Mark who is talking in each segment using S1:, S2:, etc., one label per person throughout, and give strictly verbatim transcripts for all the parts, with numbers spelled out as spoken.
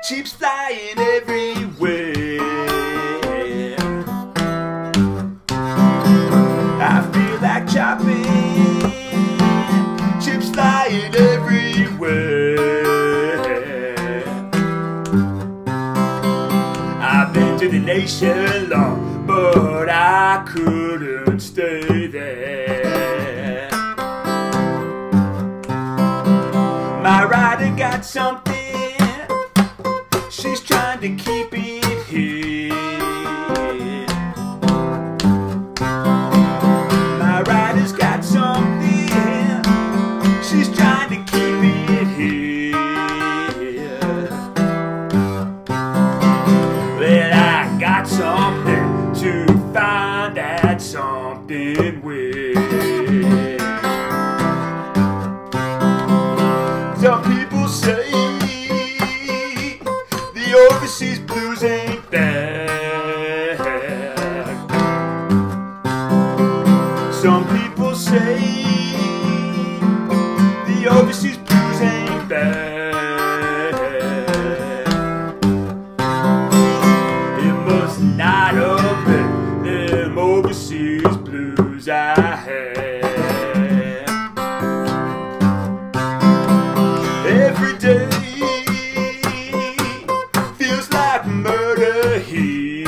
S1: chips flying everywhere. I feel like chopping, chips flying everywhere. I've been to the nation long, but I couldn't stay there. My rider got something, she's trying to keep it hid. My rider's got something, she's trying to keep it hid. Well, I got something to find that something with. Some people say the overseas blues ain't bad. Some people say the overseas blues ain't bad. It must not have been them overseas blues I had. Every day feels like murder here.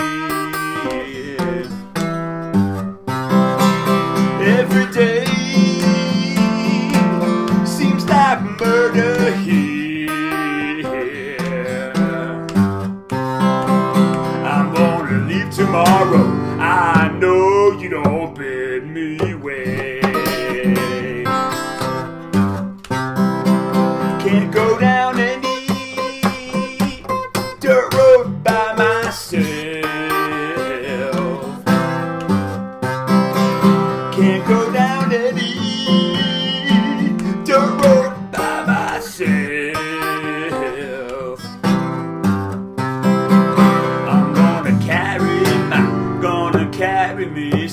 S1: Every day seems like murder here. I'm gonna leave tomorrow, I know you don't bid me wait. Can't go down any dirt road by myself. Can't go down any dirt road by myself. I'm gonna carry my, gonna carry me